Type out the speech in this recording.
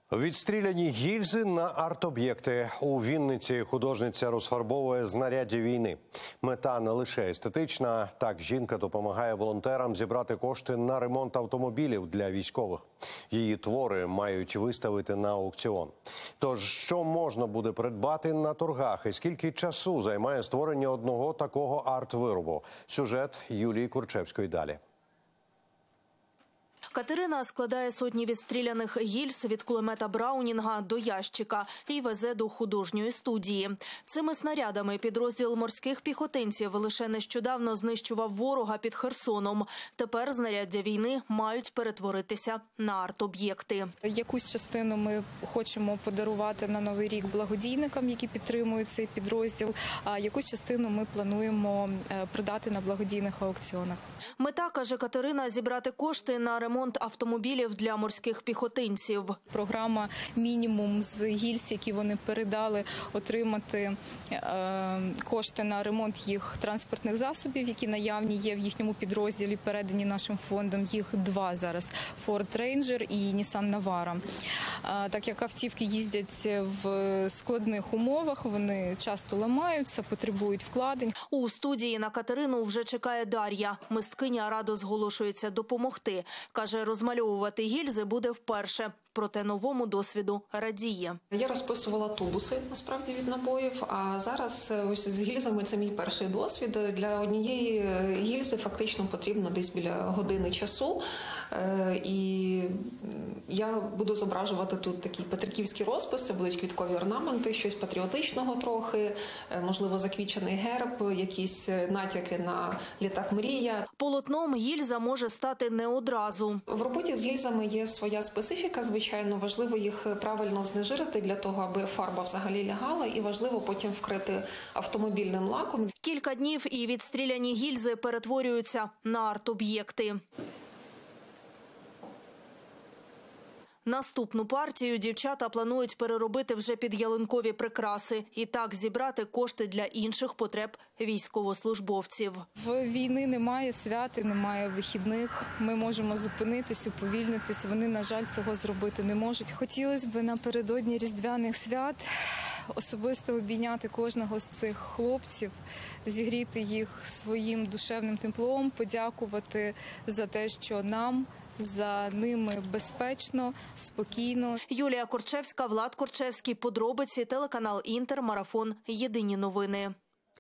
Відстріляні гільзи на арт-об'єкти. У Вінниці художниця розфарбовує знаряддя війни. Мета не лише естетична. Так, жінка допомагає волонтерам зібрати кошти на ремонт автомобілів для військових. Її твори мають виставити на аукціон. Тож, що можна буде придбати на торгах і скільки часу займає створення одного такого арт-виробу? Сюжет Юлії Корчевської далі. Катерина складає сотні відстріляних гільз від кулемета Браунінга до ящика і везе до художньої студії. Цими снарядами підрозділ морських піхотинців лише нещодавно знищував ворога під Херсоном. Тепер знаряддя війни мають перетворитися на арт-об'єкти. Якусь частину ми хочемо подарувати на Новий рік благодійникам, які підтримують цей підрозділ, а якусь частину ми плануємо продати на благодійних аукціонах. Мета, каже Катерина, зібрати кошти на ремонт автомобілів для морських піхотинців. Програма «Мінімум» з гільз, які вони передали, отримати кошти на ремонт їх транспортних засобів, які наявні є в їхньому підрозділі, передані нашим фондом. Їх два зараз – Ford Ranger і Nissan Navara. Так як автівки їздять в складних умовах, вони часто ламаються, потребують вкладень. У студії на Катерину вже чекає Дар'я. Мисткиня радо зголошується допомогти. Каже, розмальовувати гільзи буде вперше. Проте новому досвіду радіє. Я розписувала тубуси, насправді, від набоїв, а зараз ось з гільзами це мій перший досвід. Для однієї гільзи фактично потрібно десь біля години часу. І я буду зображувати тут такий петриківський розпис, це будуть квіткові орнаменти, щось патріотичного трохи, можливо, заквічений герб, якісь натяки на літак «Мрія». Полотном гільза може стати не одразу. В роботі з гільзами є своя специфіка, звичайно, важливо їх правильно знежирити для того, аби фарба взагалі лягала, і важливо потім вкрити автомобільним лаком. Кілька днів і відстріляні гільзи перетворюються на арт-об'єкти. Наступну партію дівчата планують переробити вже під ялинкові прикраси і так зібрати кошти для інших потреб військовослужбовців. В війни немає свят, немає вихідних. Ми можемо зупинитись, уповільнитись. Вони, на жаль, цього зробити не можуть. Хотілося б напередодні Різдвяних свят особисто обійняти кожного з цих хлопців, зігріти їх своїм душевним теплом, подякувати за те, що нам за ними безпечно, спокійно. Юлія Корчевська, Влад Корчевський. Подробиці, телеканал «Інтер», марафон «Єдині новини».